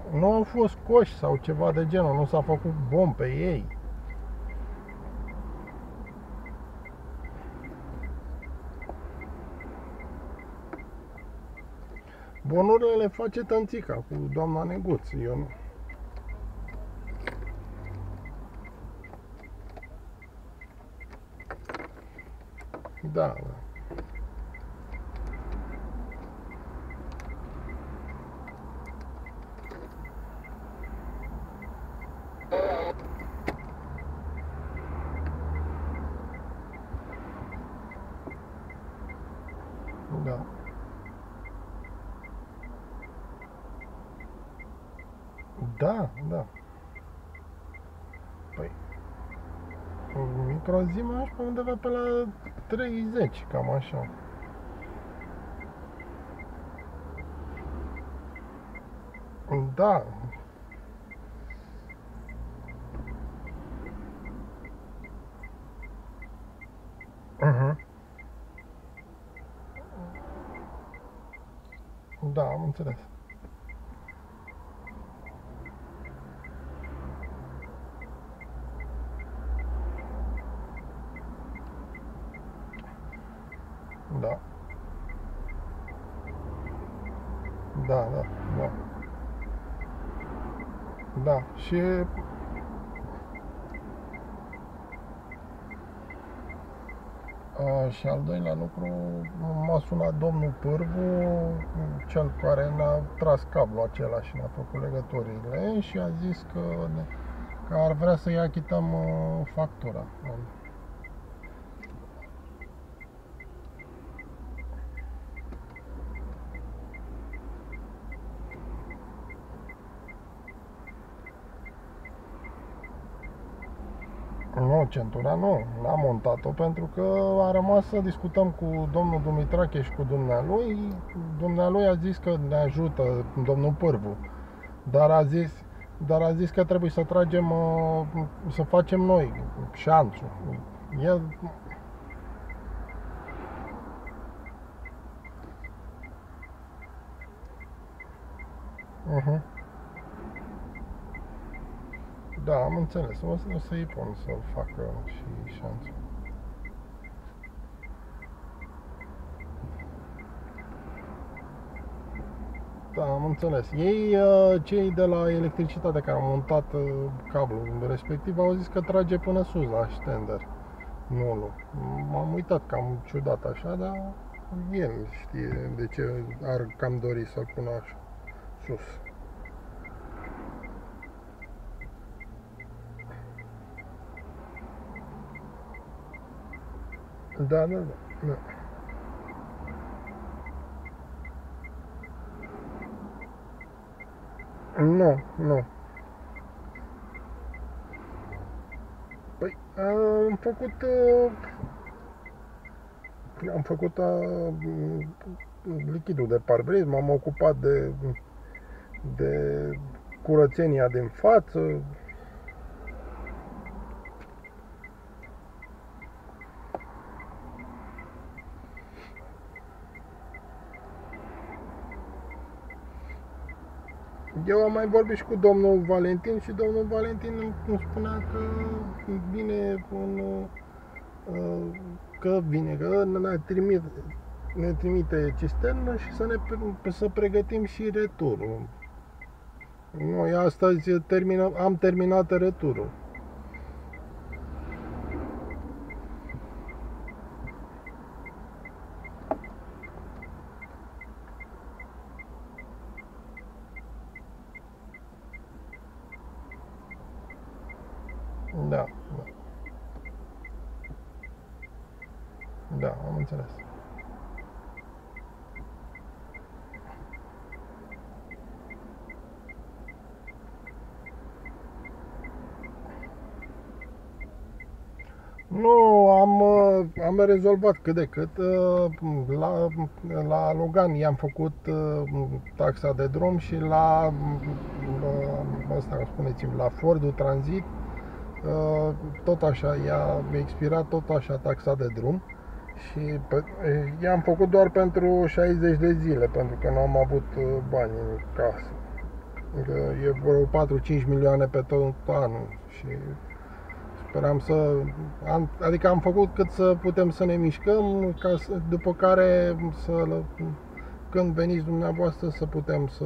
Nu au fost coși sau ceva de genul, nu s-a făcut bomb pe ei. Bonurile le face tănțica cu doamna Neguț. Eu nu. Da, da. Da. Da, da. Păi, microzima aș pe undeva pe la 30, cam așa. Da. Uh-huh. Da, am înțeles. Da. Da, da, da. Da. Și al doilea lucru, m-a sunat domnul Pârvu, cel care ne-a tras cablul acela și ne-a făcut legăturile și a zis că ar vrea să-i achităm factura. Nu, centura nu, n-am montat-o pentru că a rămas să discutăm cu domnul Dumitrache și cu dumnealui. Dumnealui a zis că ne ajută domnul Pârvu, dar a zis că trebuie să tragem, să facem noi șanțul. El, uh-huh. Da, am înțeles, o să-i pun să facă și șanțul. Da, am înțeles. Ei, cei de la electricitate care au montat cablul respectiv, au zis că trage până sus la ștender. Nu. M-am uitat cam ciudat așa, dar el știe de ce ar cam dori să-l pună așa sus. Da, da, da. Da. Nu, nu. Păi, am făcut lichidul de parbriz, m-am ocupat de curățenia din față. Eu am mai vorbit și cu domnul Valentin și domnul Valentin îmi spunea că vine că ne trimite cisternă și să pregătim și returul. Noi astăzi am terminat returul. Da, da, da, am înțeles. Nu, am rezolvat cât de cât. La Logan i-am făcut taxa de drum și la ăsta, spuneți-mi, la Fordul Transit tot așa, i-a expirat tot așa taxa de drum și i-am făcut doar pentru 60 de zile, pentru că nu am avut bani în casă. Că e vreo 4-5 milioane pe tot anul și speram să... Adică am făcut cât să putem să ne mișcăm, ca să, după care să, când veniți dumneavoastră să putem să...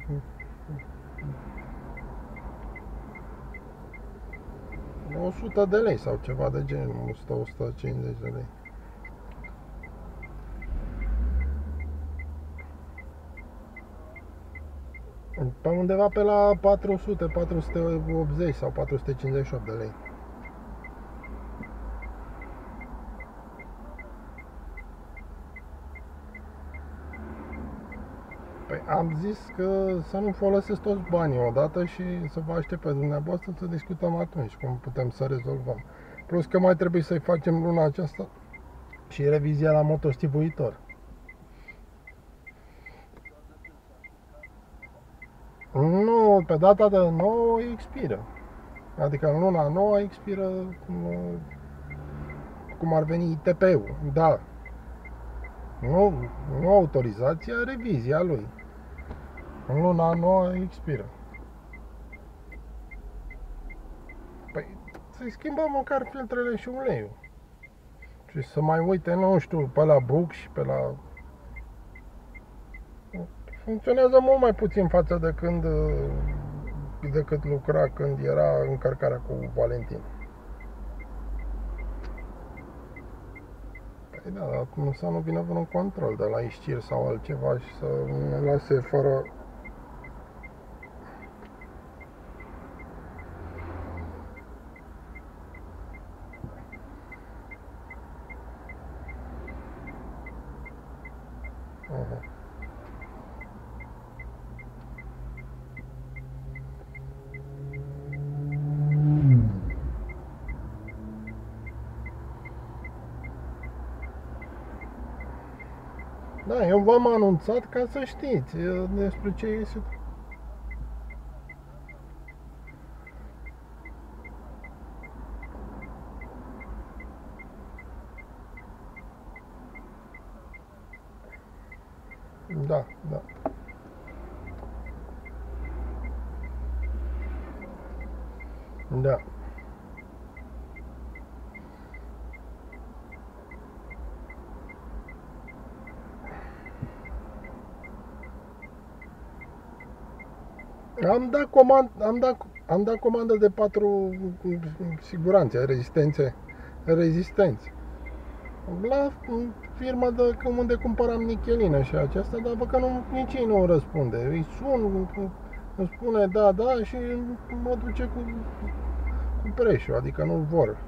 100 de lei sau ceva de genul, 100-150 de lei. Pe undeva pe la 400, 480 sau 458 de lei. Păi am zis că să nu folosesc toți banii odată și să vă aștept pe dumneavoastră să discutăm atunci cum putem să rezolvăm. Plus că mai trebuie să-i facem luna aceasta și revizia la motostivuitor. Nu, pe data de 9 expiră. Adică în luna 9 expiră cum ar veni ITP-ul. Da. Nu autorizația, revizia lui. În luna 9 expiră. Păi să-i schimbăm măcar filtrele și uleiul. Și să mai uite, nu știu, pe la buc și pe la... Funcționează mult mai puțin față de când decât lucra când era încărcarea cu Valentin. Păi da, dar să nu vină vreun control de la Iscir sau altceva și să ne lase fără... Da, eu v-am anunțat ca să știți despre ce este. Da, da. Da. Am dat comandă de 4 siguranțe, rezistențe. La firma de unde cumpăram nichelină și aceasta, dar văd că nici ei nu răspunde. Îi sun, îmi spune da, da și mă duce cu preșul, adică nu vor.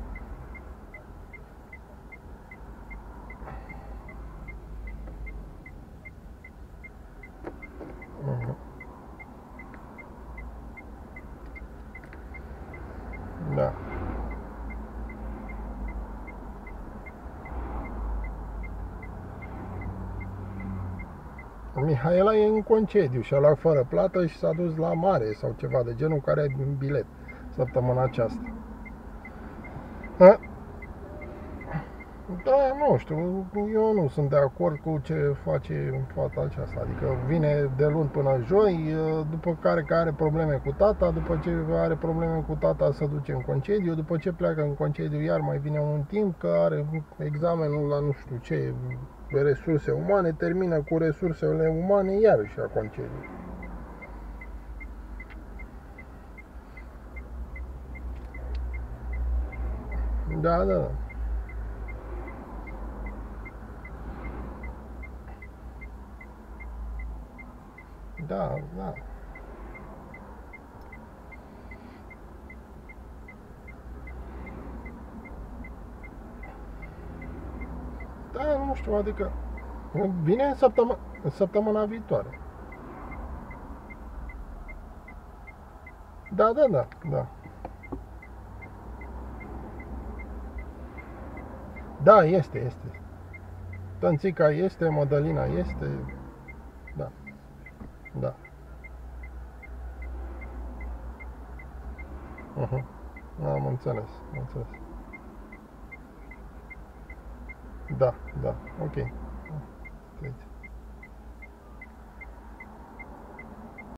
Da. Mihaela e în concediu și a luat fără plată și s-a dus la mare sau ceva de genul, care are un bilet săptămâna aceasta. Da, nu știu, eu nu sunt de acord cu ce face fata aceasta. Adică vine de luni până joi, după care are probleme cu tata, după ce are probleme cu tata se duce în concediu, după ce pleacă în concediu iar mai vine un timp că are examenul la nu știu ce, resurse umane, termină cu resursele umane, iarăși a concediu. Da, da. Da, da. Da, nu știu, adică vine în săptămâna viitoare. Da, da, da, da. Da, este. Tănțica este, Mădălina este. Da, da. Am înțeles, am înțeles. Da, da, ok. Deci.